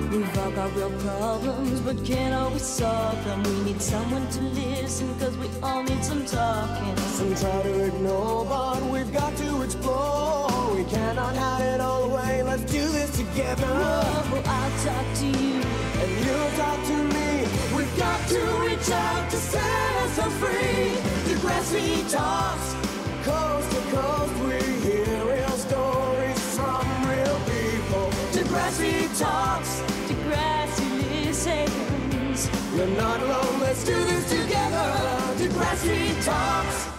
We've all got real problems, but can't always solve them. We need someone to listen, cause we all need some talking. Some try to ignore, but we've got to explore. We cannot hide it all away, let's do this together. Well, I'll talk to you, and you'll talk to me. We've got to reach out to set us all free. Degrassi Talks, coast to coast, we hear real stories from real people. Degrassi Talks, Degrassi listens. you're not alone, let's do this together. Degrassi Talks.